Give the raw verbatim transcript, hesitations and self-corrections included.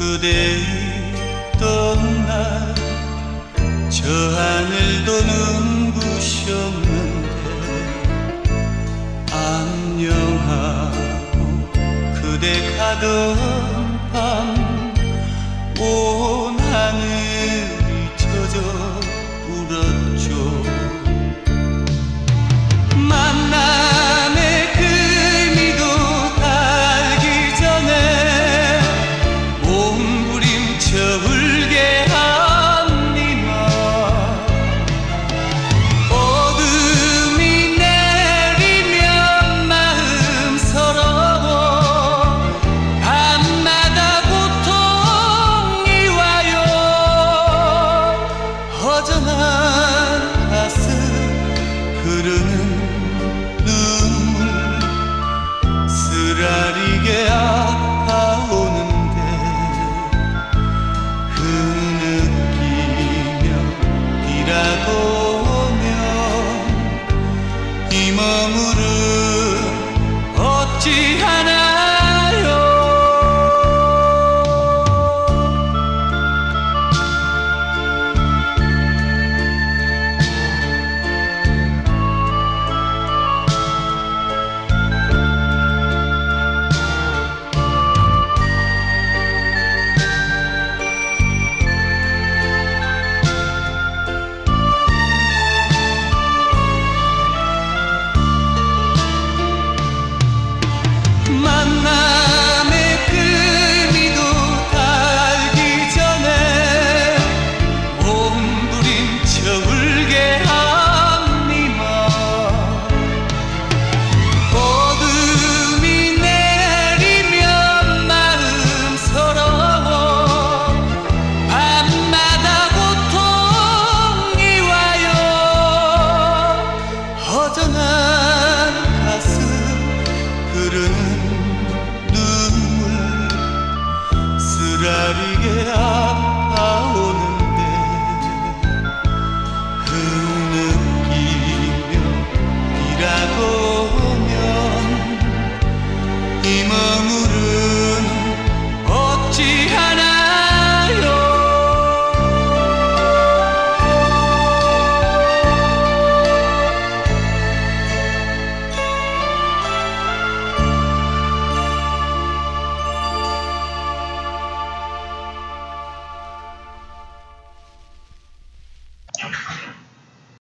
그대 있던 날 저 하늘도 눈부셨는데 안녕하고 그대 가던 밤 온 하늘이 젖어 울었죠. 만남의 의미도 알기 전에 몸부림쳐 울게 합니다. 어둠이 내리면 마음 서러워 밤마다 고통이 와요. 허전한 가슴 흐르는 눈물 쓰라리게 아파오는데 흐느끼며 일하고면 이 머무름 어찌하나요. 만남의 의미도 알기 전에 몸부림쳐 울게 합니다. 어둠이 내리면 마음 서러워 밤마다 고통이 와요. 허전한 가슴 흐르는 눈물 쓰라리게 아파오는데 흐느끼며 일하고면 이 머무름 어찌하나요. Yeah.